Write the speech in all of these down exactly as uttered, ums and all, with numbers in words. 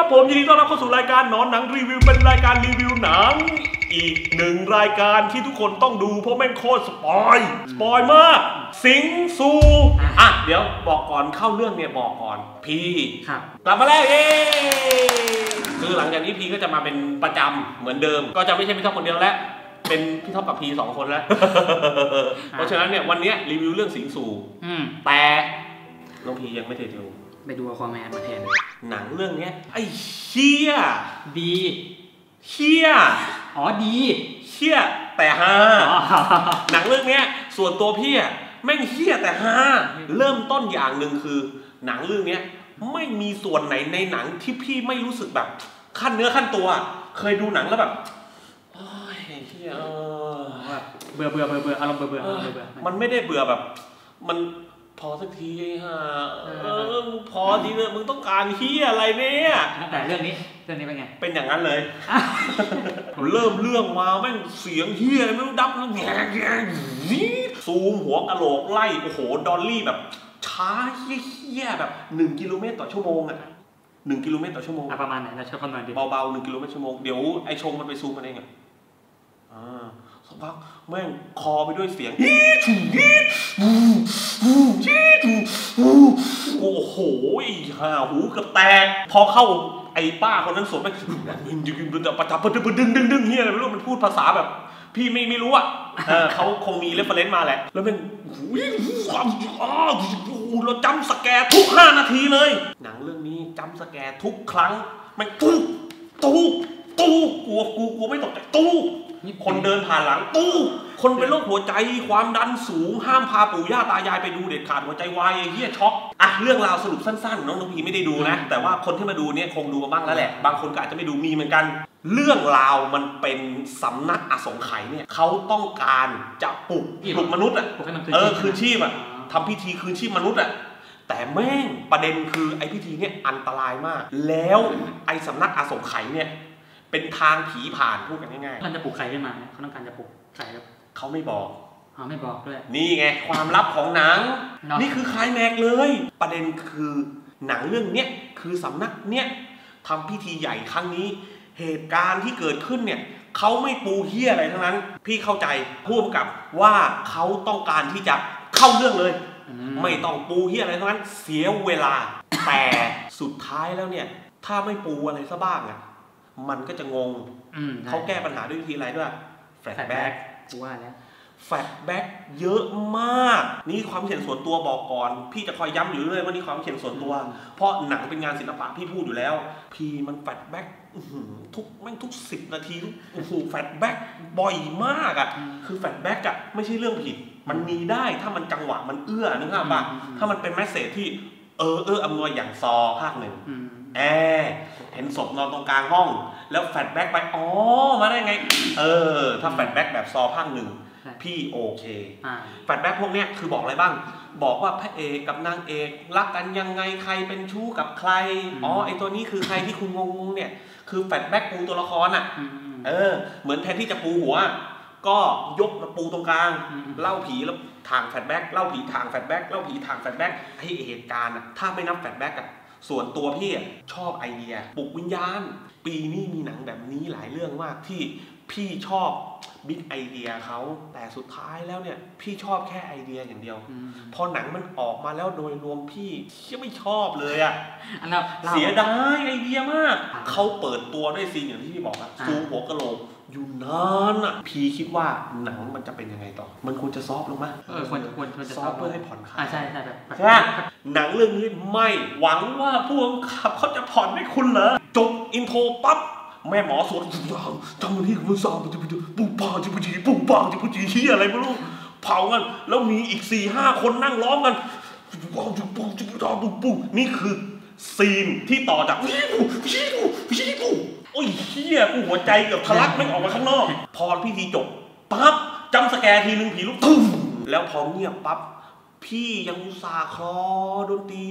ครับผมยินดีต้อนรับเข้าสู่รายการหนอนหนังรีวิวเป็นรายการรีวิวหนังอีกหนึ่งรายการที่ทุกคนต้องดูเพราะแม่งโคตรสปอยสปอยมากสิงซูอ่ะเดี๋ยวบอกก่อนเข้าเรื่องเนี่ยบอกก่อนพี่กลับมาแล้วเย้คือหลังจากนี้พีก็จะมาเป็นประจำเหมือนเดิมก็จะไม่ใช่พี่ท็อปคนเดียวแล้วเป็นพี่ท็อปกับพีสองคนแล้วเพราะฉะนั้นเนี่ยวันนี้รีวิวเรื่องสิงซูแต่น้องพียังไม่เคยดูไปดูคอมแมนมาแทนหนังเรื่องนี้ไอ้เชี่ยดีเชี่ยอ๋อดีเชี่ยแต่ฮาหนังเรื่องนี้ส่วนตัวพี่อะแม่งเชี่ยแต่ฮาเริ่มต้นอย่างหนึ่งคือหนังเรื่องนี้ไม่มีส่วนไหนในหนังที่พี่ไม่รู้สึกแบบขั้นเนื้อขั้นตัวเคยดูหนังแล้วแบบโอ้ยเชี่ยเบื่อเบื่อเบื่อเบื่ออารมณ์เบื่อเบื่อเบื่อมันไม่ได้เบื่อแบบมันพอสักทีฮะพอทีเลยมึงต้องการเฮียอะไรเนี่ยแต่เรื่องนี้เรื่องนี้เป็นไงเป็นอย่างนั้นเลยเริ่มเรื่องมาแม่งเสียงเฮียไม่รู้ดับแล้วแง่แง่นี่ซูมหัวกะโหลกไล่โอ้โหดอลลี่แบบช้าเฮี้ยแบบหนึ่งกิโลเมตรต่อชั่วโมงอ่ะหนึ่งกิโลเมตรต่อชั่วโมงประมาณไหนเราเชื่อคนหน่อยดิเบาๆหนึ่งกิโลเมตรชั่วโมงเดี๋ยวไอชงมันไปซูมมันเองอ่ะอ่าสักพักแม่งคอไปด้วยเสียงโอ้โหห่าหูเกือบแตกพอเข้าไอ้ป้าคนนั้นสวมไปประจับดึงดึงดึงดึงเฮียอะไรไม่รู้มันพูดภาษาแบบพี่ไม่ไม่รู้อ่ะเขาคงมีเรฟเฟรนซ์มาแหละแล้วมันความอ๋อเราจำสแกร์ทุกห้านาทีเลยหนังเรื่องนี้จำสแกร์ทุกครั้งมันตู้ตู้ตู้กลัวกูกลัวไม่ตกใจตู้คนเดินผ่านหลังตู้คนเป็นโรคหัวใจความดันสูงห้ามพาปู่ย่าตายายไปดูเด็ดขาดหัวใจวายไอ้เหี้ยช็อกอ่ะเรื่องราวสรุปสั้นๆน้องน้องพีไม่ได้ดูนะแต่ว่าคนที่มาดูเนี่ยคงดูมาบ้างแล้วแหละบางคนก็อาจจะไม่ดูมีเหมือนกันเรื่องราวมันเป็นสำนักอสงไขยเนี่ยเขาต้องการจะปลุกปลุกมนุษย์อ่ะเออคืนชีพอ่ะทำพิธีคืนชีพมนุษย์อ่ะแต่แม่งประเด็นคือไอ้พิธีเนี่ยอันตรายมากแล้วไอ้สำนักอสงไขยเนี่ยเป็นทางผีผ่านพูดกันง่ายๆเขาจะปลุกไข่ขึ้นมาเขาต้องการจะปลุกไข่ครับเขาไม่บอกอ๋อไม่บอกด้วยนี่ไงความลับของหนังนี่คือคลายแม็กเลยประเด็นคือหนังเรื่องเนี้ยคือสำนักเนี้ยทำพิธีใหญ่ครั้งนี้เหตุการณ์ที่เกิดขึ้นเนี่ยเขาไม่ปูเหี้ยอะไรทั้งนั้นพี่เข้าใจพ่วงกับว่าเขาต้องการที่จะเข้าเรื่องเลยไม่ต้องปูเหี้ยอะไรทั้งนั้นเสียเวลาแต่สุดท้ายแล้วเนี่ยถ้าไม่ปูอะไรซะบ้างอ่ะมันก็จะงงเขาแก้ปัญหาด้วยวิธีอะไรด้วยแฟลชแบ็กว่าแล้วแฟลชแบ็กเยอะมากนี่ความเห็นส่วนตัวบอกก่อนพี่จะคอยย้ำอยู่เรื่อยว่านี่ความเห็นส่วนตัวเพราะหนังเป็นงานศิลปะพี่พูดอยู่แล้วพี่มันแฟลชแบ็กทุกแม่งทุกสิบนาทีทุกโอ้โหแฟลชแบ็กบ่อยมากอ่ะคือแฟลชแบ็กอ่ะไม่ใช่เรื่องผิดมันมีได้ถ้ามันจังหวะมันเอื้อนึกภาพป่ะถ้ามันเป็นแมสเสจที่เออเอออำนวยอย่างซอภาคหนึ่งแอเห็นศพนอนตรงกลางห้องแล้วแฟลชแบ็กไปอ๋อมาได้ไงเออถ้าแฟลชแบ็กแบบซอภาคหนึ่งพี่โอเคแฟลชแบ็กพวกเนี้ยคือบอกอะไรบ้างบอกว่าพระเอกกับนางเอกรักกันยังไงใครเป็นชู้กับใครอ๋อไอตัวนี้คือใครที่คุณงงๆเนี่ยคือแฟลชแบ็กปูตัวละครอ่ะเออเหมือนแทนที่จะปูหัวก็ยกมาปูตรงกลางเล่าผีแล้วทางแฟลชแบ็กเล่าผีทางแฟลชแบ็กเล่าผีทางแฟลชแบ็กให้เหตุการณ์ถ้าไม่นับแฟลชแบ็กอะส่วนตัวพี่ชอบไอเดียปลุกวิญญาณปีนี้มีหนังแบบนี้หลายเรื่องมากที่พี่ชอบบิ๊กไอเดียเขาแต่สุดท้ายแล้วเนี่ยพี่ชอบแค่ไอเดียอย่างเดียวพอหนังมันออกมาแล้วโดยรวมพี่ไม่ชอบเลยอะเสียดายไอเดียมากเขาเปิดตัวด้วยซีนอย่างที่พี่บอกอะซูมหัวกะโหลกอยู่นานอ่ะพี่คิดว่าหนังมันจะเป็นยังไงต่อมันควรจะซอฟลงไหมเออควรควรควรจะซอฟเพื่อให้ผ่อนคลายใช่ใช่แบบใช่หนังเรื่องนี้ไม่หวังว่าผู้กำกับเขาจะผ่อนให้คุณเหรอจบอินโทรปั๊บแม่หมอสวดจำมันที่คุณสาวจะไปดูปุ๊บปาจิบุจีปุ๊บปาจิบุจีเฮียอะไรไม่รู้เผากันแล้วมีอีกสี่ห้าคนนั่งล้อมกันปุ๊บปุ๊บปุ๊บปุ๊บปุ๊บนี่คือซีนที่ต่อจากพี่กูพี่กูพี่กูโอ้ยเฮียกูหัวใจเกือบทะลักไม่ออกมาข้างนอกพอพิธีจบปั๊บจำสแกร์ทีนึงผีลุกตึ้มแล้วพอเงียบปั๊บพี่ยังอุตส่าห์คลอดนตรี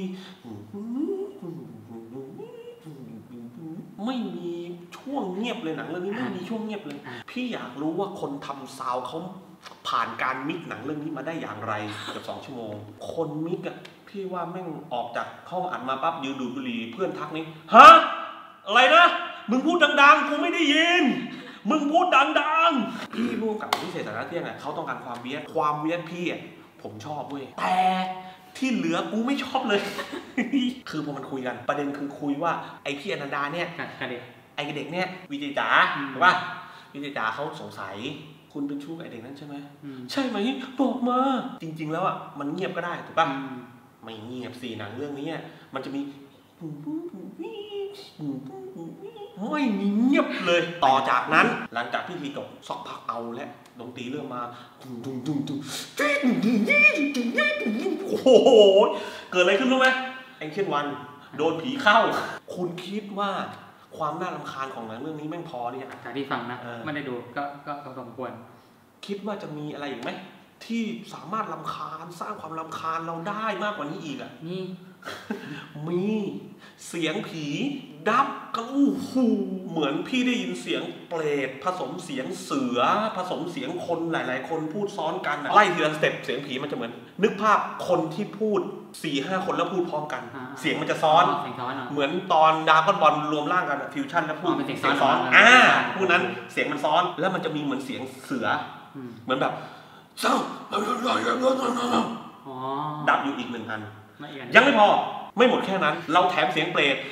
ไม่มีช่วงเงียบเลยหนังเรื่องนี้ไม่มีช่วงเงียบเลยพี่อยากรู้ว่าคนทำซาวเขาผ่านการมิกหนังเรื่องนี้มาได้อย่างไรเกือบสองชั่วโมงคนมิกอะพี่ว่าแม่งออกจากห้องอัดมาปั๊บยืนดูดบุหรี่เพื่อนทักนี้ฮะอะไรนะมึงพูดดังๆกูไม่ได้ยินมึงพูดดังๆพี่ร่วมกับพิเศษสาระเที่ยงอ่ะเขาต้องการความเวียดความเวียดพี่อ่ะผมชอบเว้ยแต่ที่เหลือกูไม่ชอบเลย คือพอมันคุยกันประเด็นคือคุยว่าไอพี่อนันดาเนี่ยกับเด็กไอเด็กเนี่ยวีเจจ๋าถูกป่ะวีเจจ๋าเขาสงสัยคุณเป็นชู้กับไอเด็กนั้นใช่ไหมใช่ไหมบอกมาจริงๆแล้วอ่ะมันเงียบก็ได้ถูกป่ะไม่เงียบสิหนังเรื่องนี้มันจะมีไม่มีเงียบเลยต่อจากนั้นหลังจากพิธีจบสักพักเอาและดนตรีเริ่มมาโอ้โหเกิดอะไรขึ้นรู้ไหมแองเจิลวันโดนผีเข้าคุณคิดว่าความน่ารำคาญของหนังเรื่องนี้แม่งพอเนี่ยจากที่ฟังนะไม่ได้ดูก็ก็พอสมควรคิดว่าจะมีอะไรอีกไหมที่สามารถรำคาญสร้างความรำคาญเราได้มากกว่านี้อีกอ่ะนี่มีเสียงผีดับกันอู้หูเหมือนพี่ได้ยินเสียงเปรตผสมเสียงเสือผสมเสียงคนหลายๆคนพูดซ้อนกันไล่ทีละสเต็ปเสียงผีมันจะเหมือนนึกภาพคนที่พูด สี่ห้า คนแล้วพูดพร้อมกันเสียงมันจะซ้อนเหมือนตอนดราก้อนบอลรวมร่างกันฟิวชั่นแล้วพูดเสียงซ้อนอ่าพวกนั้นเสียงมันซ้อนแล้วมันจะมีเหมือนเสียงเสือเหมือนแบบเศร้าดับอยู่อีกหนึ่งอันยังไม่พอไม่หมดแค่นั้นเราแถมเสียงเปรต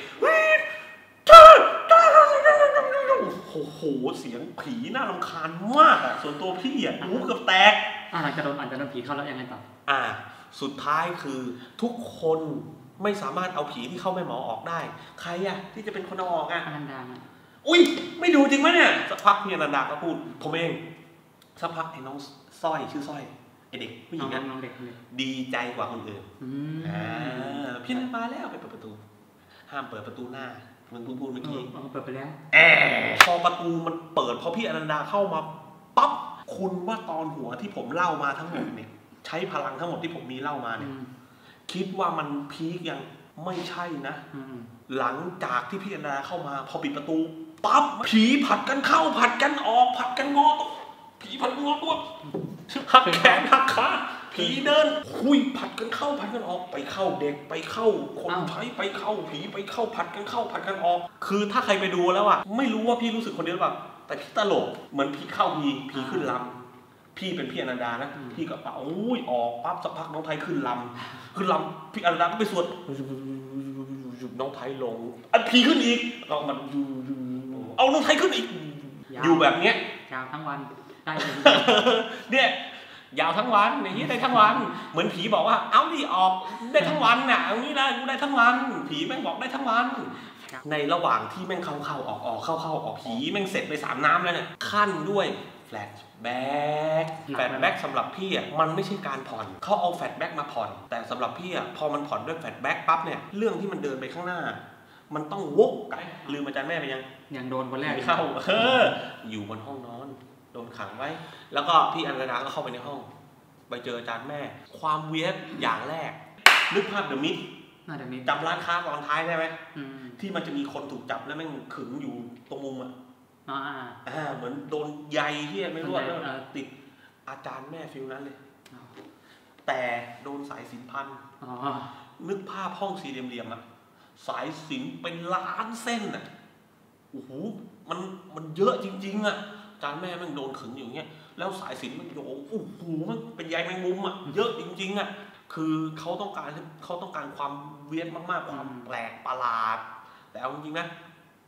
โอ้โหเสียงผีน่ารำคาญมากอ่ะส่วนตัวพี่อ่ะหูเกือบแตกอ่าหลังจากโดนอันจะโดนผีเข้าแล้วยังไงต่ออ่าสุดท้ายคือทุกคนไม่สามารถเอาผีที่เข้าแม่หมอออกได้ใครอ่ะที่จะเป็นคนเอาออกอ่ะอนันดาอุ้ยไม่ดูจริงไหมเนี่ยสักพักพี่อนันดาก็พูดผมเองสักพักไอ้น้องสร้อยชื่อสร้อยไอเด็กผู้หญิงนั้นดีใจกว่าคนอื่นอ่าพี่นันมาแล้วไปเปิดประตูห้ามเปิดประตูหน้ามันพูดพูดเมื่อกี้เปิดไปแล้วแอพอประตูมันเปิดพอพี่อนันดาเข้ามาปั๊บคุณว่าตอนหัวที่ผมเล่ามาทั้งหมดเนี่ยใช้พลังทั้งหมดที่ผมมีเล่ามาเนี่ยคิดว่ามันพีคยังไม่ใช่นะหลังจากที่พี่อนันดาเข้ามาพอปิดประตูปั๊บผีผัดกันเข้าผัดกันออกผัดกันงอตัวผีผัดงอตัวหักแขนหักขาผีเดินคุยผัดกันเข้าผัดกันออกไปเข้าเด็กไปเข้าคนใช้ไปเข้าผีไปเข้าผัดกันเข้าผัดกันออกคือถ้าใครไปดูแล้วอ่ะไม่รู้ว่าพี่รู้สึกคนเดียวหรือเปล่าแต่พี่ตลกเหมือนผีเข้าผีผีขึ้นลำพี่เป็นพี่อนันดานะพี่ก็เป่าอุ้ยออกปั๊บสักพักน้องไทยขึ้นลำขึ้นลำพี่อนันดาก็ไปสวดน้องไทยลงอันผีขึ้นอีกเรามันเอาน้องไทยขึ้นอีกอยู่แบบเนี้ยยาวทั้งวันได้เนี่ยยาวทั้งวันอย่างนี้ได้ทั้งวันเหมือนผีบอกว่าเอาดิออกได้ทั้งวันน่ะเอางี้นะกูได้ทั้งวันผีแม่งบอกได้ทั้งวันในระหว่างที่แม่งเข้าเข้าออกออกเข้าเข้าออกผีแม่งเสร็จไปสามน้ำแล้วเนี่ยขั้นด้วยแฟลชแบ็กแฟลชแบ็กสำหรับพี่อ่ะมันไม่ใช่การผ่อนเขาเอาแฟลชแบ็กมาผ่อนแต่สำหรับพี่อ่ะพอมันผ่อนด้วยแฟลชแบ็กปั๊บเนี่ยเรื่องที่มันเดินไปข้างหน้ามันต้องวกกันลืมอาจารย์แม่ไปยังยังโดนคนแรกเข้าเอออยู่บนห้องนอนโดนขังไว้แล้วก็พี่อนันดาก็เข้าไปในห้องไปเจออาจารย์แม่ความเวียดอย่างแรกนึกภาพเดอะมิดจำร้านค้าตอนท้ายได้ไหมที่มันจะมีคนถูกจับแล้วแม่งขึงอยู่ตรงมุมอ่ะอ่าเหมือนโดนใยที่ไม่รู้แล้วติดอาจารย์แม่ฟิลนั้นเลยแต่โดนสายสิญจน์พันนึกภาพห้องสี่เหลี่ยมๆอ่ะสายสิญจน์เป็นล้านเส้นอ่ะโอ้โหมันมันเยอะจริงๆอ่ะอาจารย์แม่แม่งโดนขึงอยู่เงี้ยแล้วสายสิญจน์มันโยงโอ้โหมันเป็นใยแมงมุมอ่ะเยอะจริงๆอ่ะคือเขาต้องการเขาต้องการความเวียดมากๆความแปลกประหลาดแต่เอาจริงๆนะ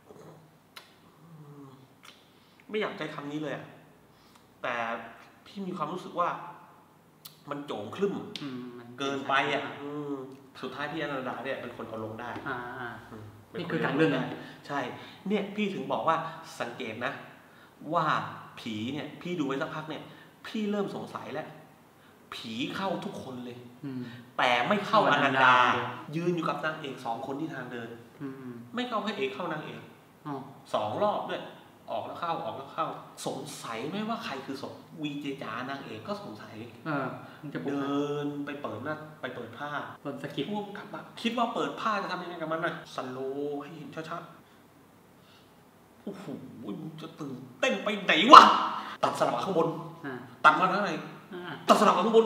ไม่อยากใช้คำนี้เลยอ่ะแต่พี่มีความรู้สึกว่ามันโจ่งครึ่มเกินไปอ่ะสุดท้ายพี่อนันดาเนี่ยเป็นคนเอาลงได้นี่คือการเรื่องนะใช่เนี่ยพี่ถึงบอกว่าสังเกตนะว่าผีเนี่ยพี่ดูไว้สักพักเนี่ยพี่เริ่มสงสัยแล้วผีเข้าทุกคนเลยแต่ไม่เข้าอนันดายืนอยู่กับนางเอกสองคนที่ทางเดินไม่เข้าพระเอกเข้านางเอกสองรอบด้วยออกแล้วเข้าออกแล้วเข้าสงสัยไหมว่าใครคือศพวีเจจ๋านางเอกก็สงสัยเดินไปเปิดหน้าไปเปิดผ้าเปิดสกิปพวกกลับมาคิดว่าเปิดผ้าจะทำยังไงกับมันน่ะสโลว์ให้เห็นชัดๆโอ้โหจะตื่นเต้นไปไหนวะตัดสลับข้างบนตัดมาทางไหนตัดสลับข้างบน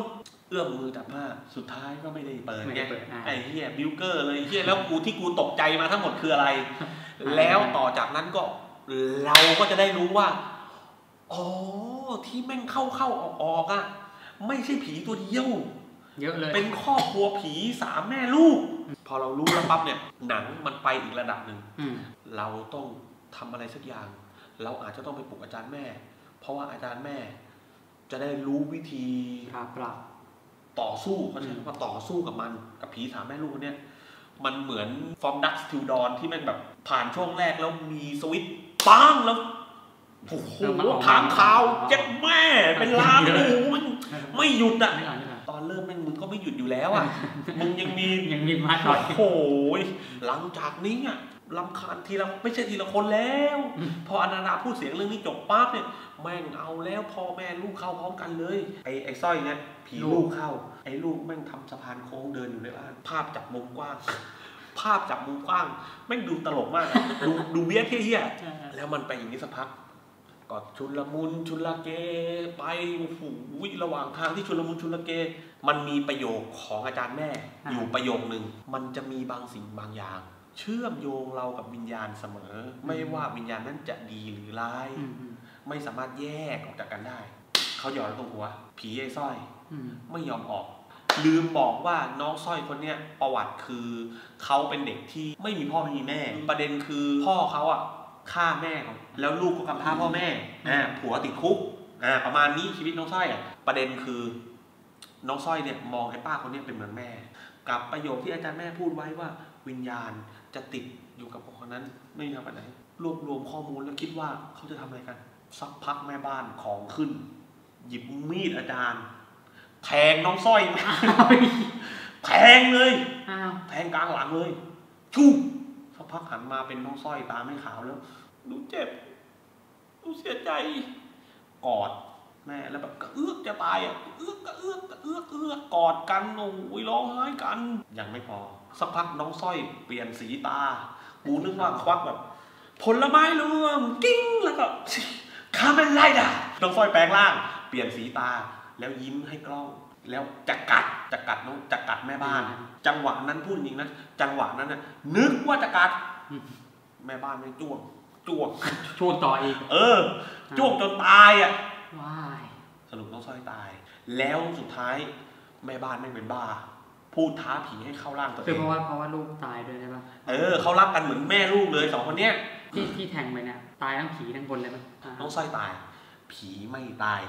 เอื้อมมือจับผ้าสุดท้ายก็ไม่ได้เปิดไม่ไงได้เปิดอ่าไอ้เหี้ยบิวเกอร์เลยเหี้ยแล้วกูที่กูตกใจมาทั้งหมดคืออะไร แล้วต่อจากนั้นก็เราก็จะได้รู้ว่าอ๋อที่แม่งเข้าเข้าออกออกอ่ะไม่ใช่ผีตัวเดียวเยอะเลยเป็นครอบครัวผีสามแม่ลูก พอเรารู้แล้วปั๊บเนี่ยหนังมันไปอีกระดับหนึ่งอืมเราต้องทำอะไรสักอย่าง เราอาจจะต้องไปปลุกอาจารย์แม่ เพราะว่าอาจารย์แม่ จะได้รู้วิธีปราบปราบต่อสู้เขาใช้คำว่าต่อสู้กับมันกับผีสามแม่ลูกเนี่ยมันเหมือนฟอร์มดักสติลดอนที่แม่งแบบผ่านช่วงแรกแล้วมีสวิตช์ปังแล้วโอ้โหถามข่าวเจ็บแม่เป็นล้านโอ้โหมันไม่หยุดอ่ะไม่อ่านไม่อ่านตอนเริ่มแม่งมึงก็ไม่หยุดอยู่แล้วอ่ะมึงยังมียังมีมาต่อยโอ้โหหลังจากนี้อ่ะรำคาญทีละไม่ใช่ทีละคนแล้วพออนาดาพูดเสียงเรื่องนี้จบปั๊บเนี่ยแม่งเอาแล้วพ่อแม่ลูกเข้าพร้อมกันเลยไอ้ไอ้สร้อยเนี่ยผีลูกเข้าไอ้ลูกแม่งทำสะพานโค้งเดินอยู่ในบ้านภาพจับมุมกว้างภาพจับมุมกว้างแม่งดูตลกมากอะดูดูเบี้ยเฮี้ยๆแล้วมันไปอย่างนี้สักพักก็ชุลมุนชุลเกไปโอ้โหระหว่างทางที่ชุลมุนชุลเกมันมีประโยคของอาจารย์แม่อยู่ประโยคนึงมันจะมีบางสิ่งบางอย่างเชื่อมโยงเรากับวิญญาณเสมอไม่ว่าวิญญาณนั้นจะดีหรือร้ายไม่สามารถแยกออกจากกันได้เขาหยอดตรงหัวผีไอ้สร้อยไม่ยอมออกลืมบอกว่าน้องสร้อยคนเนี้ยประวัติคือเขาเป็นเด็กที่ไม่มีพ่อไม่มีแม่ประเด็นคือพ่อเขาอ่ะฆ่าแม่เขาแล้วลูกก็กำพร้าพ่อแม่อ่าผัวติดคุกอ่าประมาณนี้ชีวิตน้องสร้อยอ่ะประเด็นคือน้องสร้อยเนี่ยมองไอ้ป้าคนนี้เป็นเหมือนแม่กับประโยคที่อาจารย์แม่พูดไว้ว่าวิญญาณจะติดอยู่กับคนนั้นไม่ทำอะไรรวบรวมข้อมูลแล้วคิดว่าเขาจะทำอะไรกันสักพักแม่บ้านของขึ้นหยิบมีดอาจารย์แทงน้องสร้อยแทงเลยแทงกลางหลังเลยชูสักพักหันมาเป็นน้องสร้อยตาไม่ขาวแล้วดูเจ็บดูเสียใจกอดแม่แล้วแบบกระเอื้อกจะตายอ่ะเอื้อกกระเอื้อกกระเอื้อกเอื้อกกอดกันโอ้ยร้องไห้กันยังไม่พอสักพักน้องสร้อยเปลี่ยนสีตากูนึกว่าควักแบบผลไม้รวมกิ้งแล้วก็คาเมนไลด่ะน้องสร้อยแปลงร่างเปลี่ยนสีตาแล้วยิ้มให้กล้องแล้วจะกัดจะกัดน้องจะกัดแม่บ้านจังหวะนั้นพูดจริงนะจังหวะนั้นน่ะนึกว่าจะกัดแม่บ้านไม่จ้วงจ้วงจ้วงต่ออีกเออจ้วงจนตายอ่ะว้ายสรุปน้องสร้อยตายแล้วสุดท้ายแม่บ้านไม่เป็นบ้าพูดท้าผีให้เข้าร่างตัวเองคือเพราะว่าเพราะว่าลูกตายด้วยใช่ปะเออเขารักกันเหมือนแม่ลูกเลยสองคนเนี้ยที่ที่แทงไปเนี่ยตายทั้งผีทั้งคนเลยมั้ยน้องสร้อยตายผีไม่ตาย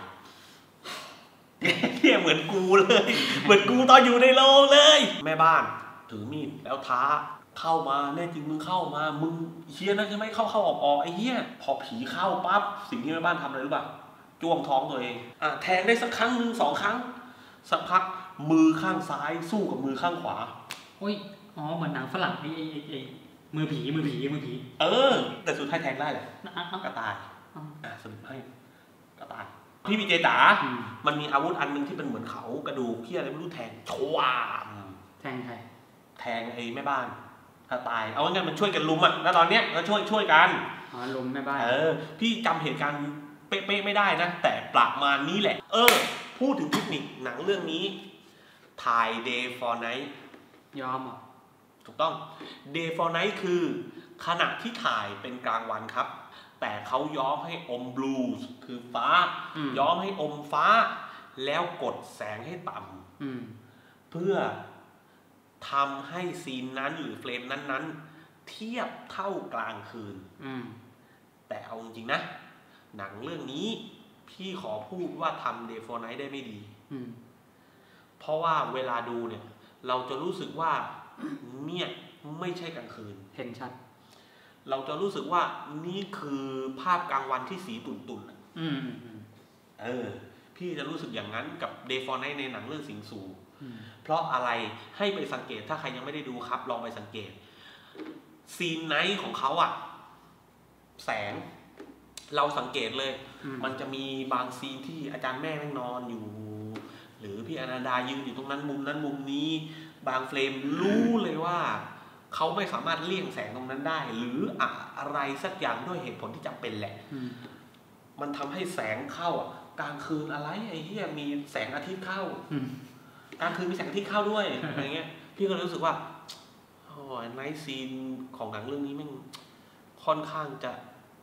เนี่ยเหมือนกูเลยเหมือนกูตอนอยู่ในโรงเลยแม่บ้านถือมีดแล้วท้าเข้ามาแน่จริงมึงเข้ามามึงเฮียนะใช่ไหมเข้าเข้าออกออกไอ้เหี้ยพอผีเข้าปั๊บสิ่งที่แม่บ้านทำอะไรรู้ป่ะจ้วงท้องตัวเองอ่ะแทงได้สักครั้งหนึ่งสองครั้งสักพักมือข้างซ้ายสู้กับมือข้างขวาโอ้ยอ๋อเหมือนหนังฝรั่งไอ้ไอ้ไอ้มือผีมือผีมือผีเออแต่สุดท้ายแทงได้แหละก็ตายอ่ะสรุปให้ก็ตายพี่วีเจจ๋ามันมีอาวุธอันนึงที่เป็นเหมือนเขากระดูกเหี้ยอะไรไม่รู้แทงชวามแทงใครแทงไอ้แม่บ้านถ้าตายเอางั้นมันช่วยกันลุมอ่ะแล้วตอนเนี้ยก็ช่วยช่วยกันอ๋อลุมแม่บ้านเออพี่จำเหตุการณ์เป๊ะๆไม่ได้นะแต่ประมาณนี้แหละเออพูดถึงเทคนิคหนังเรื่องนี้ถ่าย Day for Night ยอมอ่ะถูกต้อง Day for Night คือขณะที่ถ่ายเป็นกลางวันครับแต่เขาย้อมให้อมบลูส์คือฟ้าย้อมให้อมฟ้าแล้วกดแสงให้ต่ำเพื่อทำให้ซีนนั้นหรือเฟรมนั้นๆเทียบเท่ากลางคืนแต่เอาจริงๆนะหนังเรื่องนี้พี่ขอพูดว่าทำ Day for Night ได้ไม่ดีเพราะว่าเวลาดูเนี่ยเราจะรู้สึกว่าเนี่ยไม่ใช่กลางคืนเห็นชัดเราจะรู้สึกว่านี่คือภาพกลางวันที่สีตุ่นๆอืมเออพี่จะรู้สึกอย่างนั้นกับ Day for Night ในหนังเรื่องสิงสูเพราะอะไรให้ไปสังเกตถ้าใครยังไม่ได้ดูครับลองไปสังเกตซีนไนท์ของเขาอะแสงเราสังเกตเลยมันจะมีบางซีนที่อาจารย์แม่นั่งนอนอยู่หรือพี่อนันดายืนอยู่ตรงนั้นมุมนั้นมุมนี้บางเฟรมรู้เลยว่าเขาไม่สามารถเลี่ยงแสงตรงนั้นได้หรืออะไรสักอย่างด้วยเหตุผลที่จำเป็นแหละมันทำให้แสงเข้าอ่ะกลางคืนอะไรไอ้เหี้ยมีแสงอาทิตย์เข้ากลางคืนมีแสงอาทิตย์เข้าด้วยอะไรเงี้ยพี่ก็รู้สึกว่าโอ้ยไนท์ซีนของหนังเรื่องนี้แม่งค่อนข้างจะ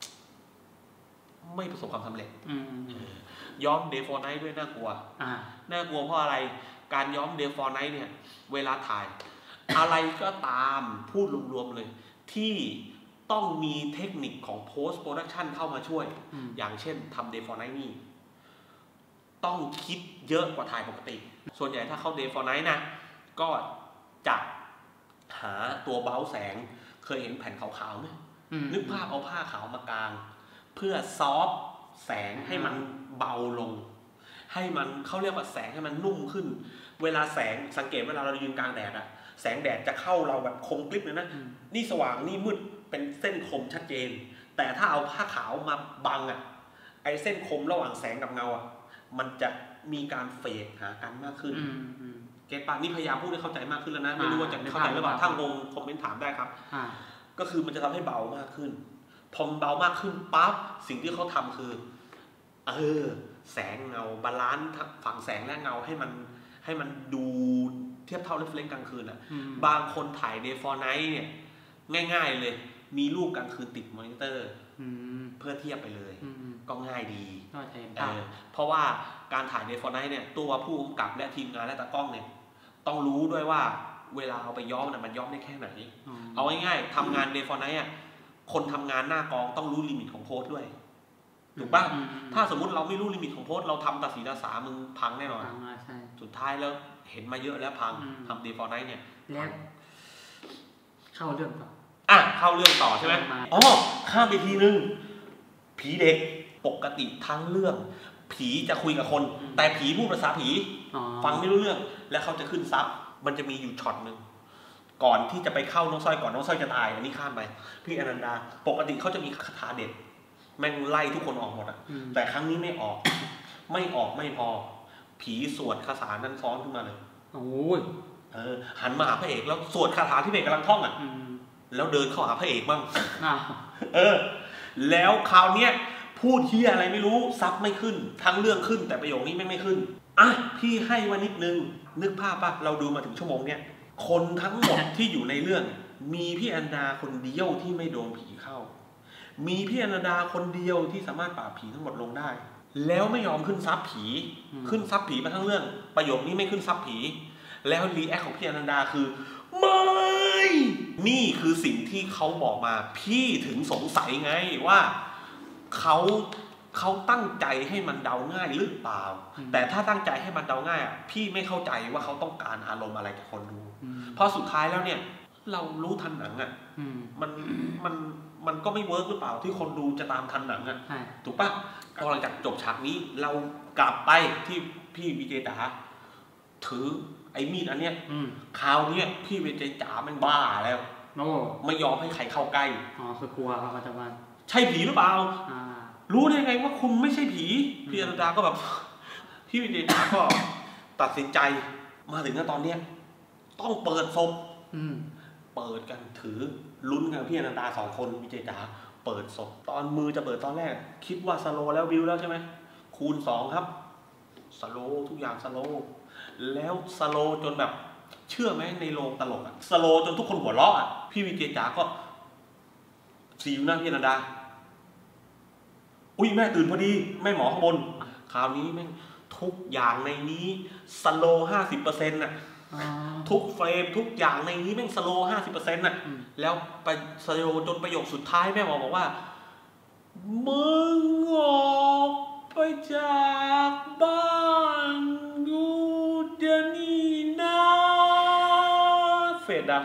ไม่ประสบความสำเร็จย้อม Day for Night ด้วยน่ากลัวน่ากลัวเพราะอะไรการย้อม Day for Night เนี่ยเวลาถ่ายอะไรก็ตามพูดรวมๆเลยที่ต้องมีเทคนิคของ post production เข้ามาช่วยอย่างเช่นทำ Day for Night นี่ต้องคิดเยอะกว่าถ่ายปกติส่วนใหญ่ถ้าเข้า Day for Night นะก็จะหาตัวเบ้าแสงเคยเห็นแผ่นขาวๆไหมนึกภาพเอาผ้าขาวมากางเพื่อซอฟแสงให้มันเบาลงให้มันเขาเรียกว่าแสงให้มันนุ่มขึ้นเวลาแสงสังเกตเวลาเรายืนกลางแดดอะแสงแดดจะเข้าเราแบบคมกริบเลยนะนี่สว่างนี่มืดเป็นเส้นคมชัดเจนแต่ถ้าเอาผ้าขาวมาบังอะไอเส้นคมระหว่างแสงกับเงาอะมันจะมีการเฟดหากันมากขึ้นเก็ตป่ะนี่พยายามพูดให้เข้าใจมากขึ้นแล้วนะไม่รู้ว่าจะเข้าใจหรือเปล่าถ้างงคอมเมนต์ถามได้ครับก็คือมันจะทำให้เบามากขึ้นพอเบามากขึ้นปั๊บสิ่งที่เขาทำคือเออแสงเงาบาลานซ์ฝั่งแสงและเงาให้มันให้มันดูเทียบเท่าเรฟเฟรนซ์กลางคืนอ่ะบางคนถ่าย Day for Night เนี่ยง่ายๆเลยมีรูปกลางคืนติดมอนิเตอร์เพื่อเทียบไปเลยก็ง่ายดีเออเพราะว่าการถ่าย Day for Night เนี่ยตัวผู้กำกับและทีมงานและตากล้องเนี่ยต้องรู้ด้วยว่าเวลาเอาไปย้อมน่ะมันย้อมได้แค่ไหนเอาง่ายๆทำงาน Day for Night อ่ะคนทำงานหน้ากองต้องรู้ลิมิตของโพสด้วยถูกป่ะถ้าสมมุติเราไม่รู้ลิมิตของโพสเราทำตัดสีตาสามึงพังแน่นอนสุดท้ายแล้วเห็นมาเยอะแล้วพังทำ Day for Night เนี่ยแล้วเข้าเรื่องต่ออ่ะเข้าเรื่องต่อใช่ไหมอ๋อข้ามไปทีนึงผีเด็กปกติทั้งเรื่องผีจะคุยกับคนแต่ผีพูดภาษาผีฟังไม่รู้เรื่องแล้วเขาจะขึ้นซับมันจะมีอยู่ช็อตนึงก่อนที่จะไปเข้าน้องสร้อยก่อนน้องสร้อยจะตายอันนี้ข้ามไปพี่อนันดาปกติเขาจะมีคาถาเด็ดแม่งไล่ทุกคนออกหมดอ่ะแต่ครั้งนี้ไม่ออกไม่ออกไม่พอผีสวดคาถานั้นซ้อนขึ้นมาเลยโอ้ยเออหันมาหาพระเอกแล้วสวดคาถาที่พระเอกกำลังท่องอ่ะแล้วเดินเข้าหาพระเอกบ้างเออแล้วคราวเนี้ยพูดเฮียอะไรไม่รู้ซับไม่ขึ้นทั้งเรื่องขึ้นแต่ประโยคนี้ไม่ไม่ขึ้นอ่ะพี่ให้มานิดนึงนึกภาพป่ะเราดูมาถึงชั่วโมงเนี้ยคนทั้งหมดที่อยู่ในเรื่องมีพี่อันดาคนเดียวที่ไม่โดนผีเข้ามีพี่อันดาคนเดียวที่สามารถปราบผีทั้งหมดลงได้แล้วไม่ยอมขึ้นซับผีขึ้นซับผีมาทั้งเรื่องประโยคนี้ไม่ขึ้นซับผีแล้วรีแอคของพี่อันดาคือไม่นี่คือสิ่งที่เขาบอกมาพี่ถึงสงสัยไงว่าเขาเขาตั้งใจให้มันเดาง่ายหรือเปล่าแต่ถ้าตั้งใจให้มันเดาง่ายอ่ะพี่ไม่เข้าใจว่าเขาต้องการอารมณ์อะไรจากคนดูเพราะสุดท้ายแล้วเนี่ยเรารู้ทันหนังอ่ะมันมันมันก็ไม่เวิร์กหรือเปล่าที่คนดูจะตามทันหนังอ่ะถูกปะพอหลังจากจบฉากนี้เรากลับไปที่พี่วิเจจ๋าถือไอ้มีดอันเนี้ยคราวนี้พี่วิเจจ๋ามันบ้าแล้วไม่ยอมให้ใครเข้าใกล้อ๋อคือกลัวครับอาจารย์ใช่ผีหรือเปล่ารู้ได้ไงว่าคุณไม่ใช่ผีพี่อนุดาก็แบบพี่วิเจจ๋าก็ตัดสินใจมาถึงตอนเนี้ยต้องเปิดศพเปิดกันถือลุ้นกันพี่อนันดาสองคนวิเจจ๋าเปิดศพตอนมือจะเปิดตอนแรกคิดว่าสโลแล้ววิวแล้วใช่ไหมคูณสองครับสโลทุกอย่างสโลแล้วสโลจนแบบเชื่อไหมในโรงตลกอะสโลจนทุกคนหัวเราะอะพี่วิเจจ๋าก็ซีอยู่หน้าพี่อนันดาอุ้ยแม่ตื่นพอดีแม่หมอข้างบนคราวนี้แม่งทุกอย่างในนี้สโลห้าสิบเปอร์เซ็นต์น่ะทุกเฟรมทุกอย่างในนี้แม่งสโลห้าสิบเปอร์เซ็นต์น่ะแล้วไปสโลจนประโยคสุดท้ายแม่หมอบอกว่ามึงออกไปจากบ้านกูเดี๋ยวนี้นะเฟดดัง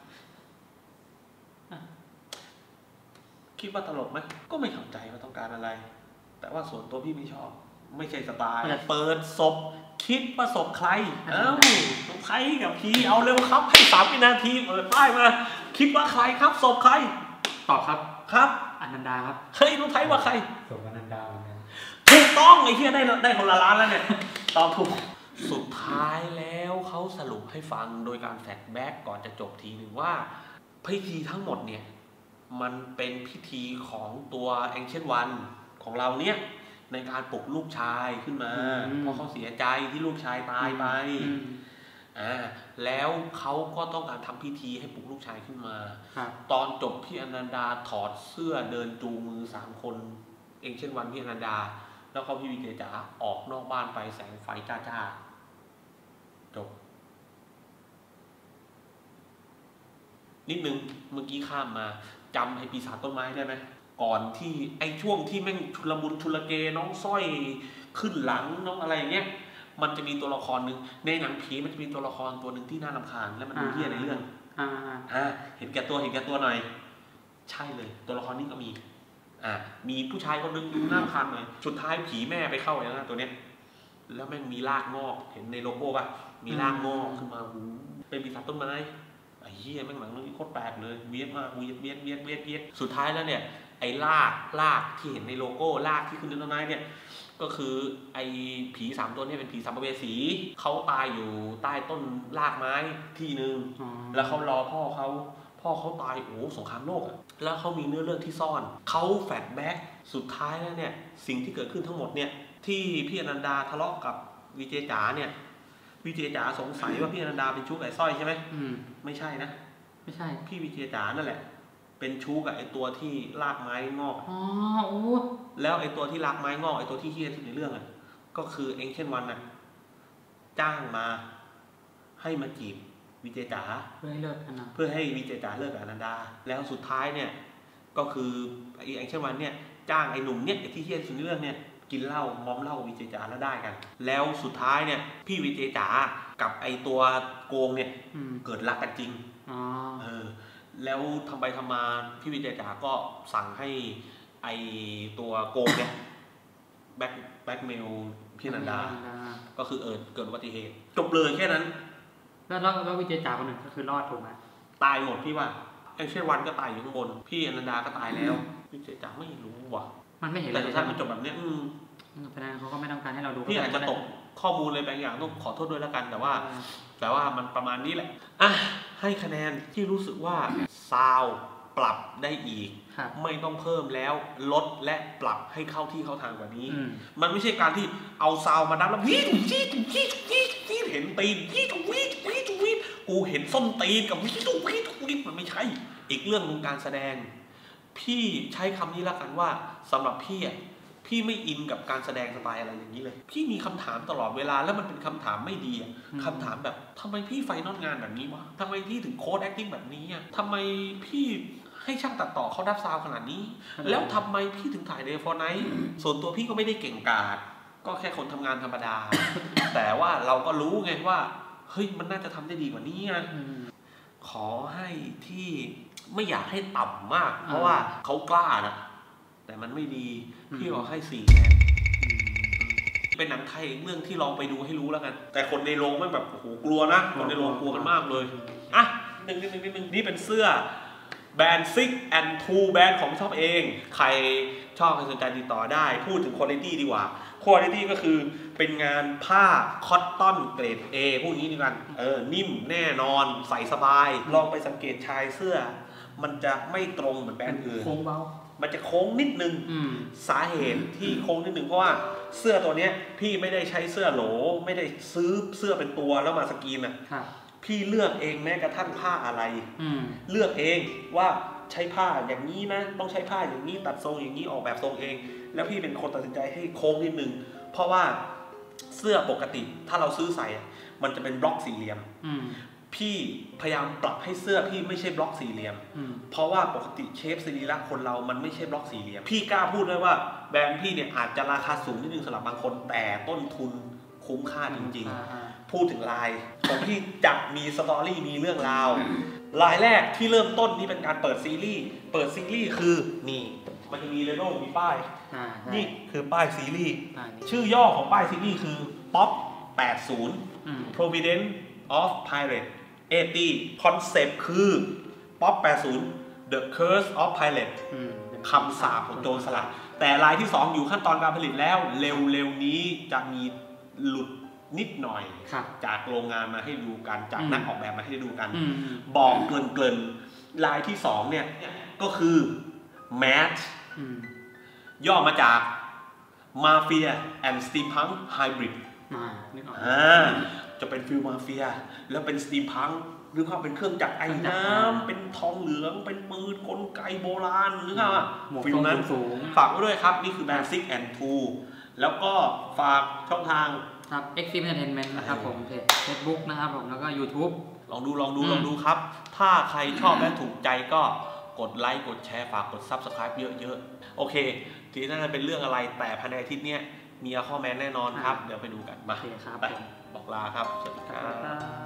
คิดว่าตลกไหมก็ไม่เข้าใจว่าต้องการอะไรแต่ว่าส่วนตัวพี่ไม่ชอบไม่ใช่สไตล์เปิดศพคิดว่าศพใครเอ้าใครกับผีเอาเร็วครับให้สามวินาทีเปิดป้ายมาคิดว่าใครครับศพใครตอบครับครับอนันดาครับเฮ้ยรู้ไทยว่าใครศพอนันดาเหมือนกันถูกต้องไอ้เหี้ยได้ได้คนละล้านแล้วเนี่ยตอบถูกสุดท้ายแล้วเขาสรุปให้ฟังโดยการแฟลชแบ็กก่อนจะจบทีหนึ่งว่าพิธีทั้งหมดเนี่ยมันเป็นพิธีของตัวแองเชิลวันของเราเนี่ยในการปลุกลูกชายขึ้นมาเพราะเขาเสียใจที่ลูกชายตายไปอ่าแล้วเขาก็ต้องการทำพิธีให้ปลุกลูกชายขึ้นมาตอนจบพี่อนันดาถอดเสื้อเดินจูงมือสามคนเองเช่นวันพี่อนันดาแล้วเขาพี่วิเจจ๋าออกนอกบ้านไปแสงไฟจ้าๆจบนิดนึงเมื่อกี้ข้ามมาจำไอ้ปีศาจต้นไม้ได้ไหมก่อนที่ไอ้ช่วงที่แม่งชุลมุนชุลเกน้องสร้อยขึ้นหลังน้องอะไรเงี้ยมันจะมีตัวละครหนึ่งในหนังผีมันจะมีตัวละครตัวหนึ่งที่น่ารำคาญและมันดูเหี้ยในเรื่องอ่าอ่าเห็นแก่ตัวเห็นแก่ตัวหน่อยใช่เลยตัวละครนี้ก็มีอ่ามีผู้ชายคนนึงน่ารำคาญหน่อยสุดท้ายผีแม่ไปเข้าอย่างนั้นตัวเนี้ยแล้วแม่งมีรากงอกเห็นในโลโก้ป่ะมีรากงอกขึ้นมาเป็นปีศาจต้นไม้ไอ้เหี้ยแม่งหลังเรื่องนี้โคตรแปลกเลยเวียดมากเวียดเวียดเวียดเวียดเวียดสุดท้ายแล้วเนี่ยไอ้รากรากที่เห็นในโลโก้รากที่ขึ้นในต้นไม้เนี่ยก็คือไอ้ผีสามตัวนี้เป็นผีสัมภเวสีเขาตายอยู่ใต้ต้นรากไม้ที่นึงแล้วเขารอพ่อเขาพ่อเขาตายโอ้สงครามโลกแล้วเขามีเนื้อเรื่องที่ซ่อนเขาแฟลชแบ็กสุดท้ายแล้วเนี่ยสิ่งที่เกิดขึ้นทั้งหมดเนี่ยที่พี่อนันดาทะเลาะกับวิเจจ๋าเนี่ยวิเจจ๋าสงสัยว่าพี่อนันดาเป็นชู้กับไอ้สร้อยใช่ไหมไม่ใช่นะไม่ใช่พี่วิเจจ๋านั่นแหละเป็นชู้กับไอ้ตัวที่รากไม้งอกอ๋อโอ้แล้วไอ้ตัวที่รากไม้งอกไอ้ตัวที่เฮี้ยที่ในเรื่องอ่ะก็คือเอ็งเช่นวันน่ะจ้างมาให้มาจีบวิเจจ๋าเพื่อให้เลิกกันนะเพื่อให้วิเจจ๋าเลิกกับอนันดาแล้วสุดท้ายเนี่ยก็คือไอ้เอ็งเช่นวันเนี่ยจ้างไอ้หนุ่มเนี่ยไอ้ที่เฮี้ยที่ในเรื่องเนี่ยกินเหล้ามอมเหล้าวิเจจ๋าแล้วได้กันแล้วสุดท้ายเนี่ยพี่วิเจจ๋ากับไอ้ตัวโกงเนี่ยเกิดรักกันจริงอ๋อเออแล้วทำไปทำมาพี่วิเจจ๋าก็สั่งให้ไอตัวโกงเนี่ยแบ็คแบ็คเมลพี่นันดาก็คือเออเกิดอุบัติเหตุจบเลยแค่นั้นแล้วแล้ววิเจจ๋าคนหนึ่งก็คือรอดถูกไหมตายหมดพี่ว่าไอเช่วันก็ตายอยู่ข้างบนพี่อนันดาก็ตายแล้ววิเจจ๋าไม่รู้ว่ะมันไม่เห็นแต่สุดท้ายมันจบแบบเนี้ยอืมแสดงเขาก็ไม่ต้องการให้เราดูพี่อาจจะตกข้อมูลเลยบางอย่างต้องขอโทษด้วยแล้วกันแต่ว่าแต่ว่ามันประมาณนี้แหละอ่ะให้คะแนนที่รู้สึกว่าซาวปรับได้อีกไม่ต้องเพิ่มแล้วลดและปรับให้เข้าที่เข้าทางกว่านี้มันไม่ใช่การที่เอาซาวมาดับแล้ววีดวีดวีดวีดวีดเห็นตีนวีดวีดวีดวีดกูเห็นส้นตีนกับวีดวีดวีดมันไม่ใช่อีกเรื่องนึงการแสดงพี่ใช้คำนี้ละกันว่าสำหรับพี่อ่ะพี่ไม่อินกับการแสดงสไตล์อะไรอย่างนี้เลยพี่มีคำถามตลอดเวลาแล้วมันเป็นคำถามไม่ดีอ่ะคำถามแบบทำไมพี่ไฟนอลงานแบบนี้วะทำไมพี่ถึงโค้ดแอคติ้งแบบนี้อ่ะทำไมพี่ให้ช่างตัดต่อเขาดับซาวขนาดนี้แล้วทำไมพี่ถึงถ่ายเดย์ฟอร์ไนท์ส่วนตัวพี่ก็ไม่ได้เก่งกาจก็แค่คนทำงานธรรมดา แต่ว่าเราก็รู้ไงว่าเฮ้ยมันน่าจะทำได้ดีกว่านี้นะขอให้ที่ไม่อยากให้ต่ำมากเพราะว่าเขากล้านะแต่มันไม่ดีพี่ขอให้สี่คะแนนเป็นหนังไทยเรื่องที่ลองไปดูให้รู้แล้วกันแต่คนในโรงไม่แบบโอ้โหกลัวนะคนในโรงกลัวกันมากเลยอ่ะหนึ่งหนึ่งหนึ่งหนึ่งนี่เป็นเสื้อแบรนด์ซิกแอนด์ทูแบรนด์ของชอบเองใครชอบใครสนใจติดต่อได้พูดถึงคุณภาพดีกว่าคุณภาพก็คือเป็นงานผ้าคอตตอนเกรด A พวกนี้ดีกันเออนิ่มแน่นอนใส่สบายลองไปสังเกตชายเสื้อมันจะไม่ตรงเหมือนแบรนด์อื่นโค้งเบามันจะโค้งนิดนึงสาเหตุที่โค้งนิดนึงเพราะว่าเสื้อตัวนี้พี่ไม่ได้ใช้เสื้อโหลไม่ได้ซื้อเสื้อเป็นตัวแล้วมาสกรีนนะพี่เลือกเองแม้กระทั่งผ้าอะไรเลือกเองว่าใช้ผ้าอย่างนี้นะต้องใช้ผ้าอย่างนี้ตัดทรงอย่างนี้ออกแบบทรงเองแล้วพี่เป็นคนตัดสินใจให้โค้งนิดนึงเพราะว่าเสื้อปกติถ้าเราซื้อใส่มันจะเป็นบล็อกสี่เหลี่ยมพี่พยายามปรับให้เสื้อพี่ไม่ใช่บล็อกสี่เหลี่ยมเพราะว่าปกติเชฟสรีระคนเรามันไม่ใช่บล็อกสี่เหลี่ยมพี่กล้าพูดด้วยว่าแบรนด์พี่เนี่ยอาจจะราคาสูงนิดนึงสำหรับบางคนแต่ต้นทุนคุ้มค่าจริงๆพูดถึงลายของพี่จะมีสตอรี่มีเรื่องราวลายแรกที่เริ่มต้นนี่เป็นการเปิดซีรีส์เปิดซีรีส์คือนี่มันจะมีเลโก้มีป้ายนี่คือป้ายซีรีส์ชื่อย่อของป้ายซีรีส์คือ ป๊อป แปดสิบ Providence of Pirate แปดสิบ คอนเซปต์คือ ป๊อป แปดสิบ The Curse of Pirate คำสาปของโจรสลัดแต่รายที่สองอยู่ขั้นตอนการผลิตแล้วเร็วๆนี้จะมีหลุดนิดหน่อยจากโรงงานมาให้ดูกันจากนักออกแบบมาให้ดูกันบอกเกลิ่นๆรายที่สองเนี่ยก็คือ Match ย่อมาจาก Mafia and Steampunk Hybrid อ่าจะเป็นฟิลมาเฟียแล้วเป็นสตีมพังหรือว่าเป็นเครื่องจักรไอ้น้ำเป็นทองเหลืองเป็นปืนกลไกโบราณหรือว่าฟิลนั้นฝากไว้ด้วยครับนี่คือแบรนด์ ซิก แอนด์ ทู แล้วก็ฝากช่องทางครับ Extreme Entertainment นะครับผมเพจ Facebook นะครับผมแล้วก็ YouTube ลองดูลองดูลองดูครับถ้าใครชอบและถูกใจก็กดไลค์กดแชร์ฝากกด ซับสไครบ์ เยอะๆโอเคทีนี้น่าจะเป็นเรื่องอะไรแต่ภายในอาทิตย์นี้มีข้อแม้แน่นอนครับเดี๋ยวไปดูกันมาไปบอกลาครับสวัสดีครับ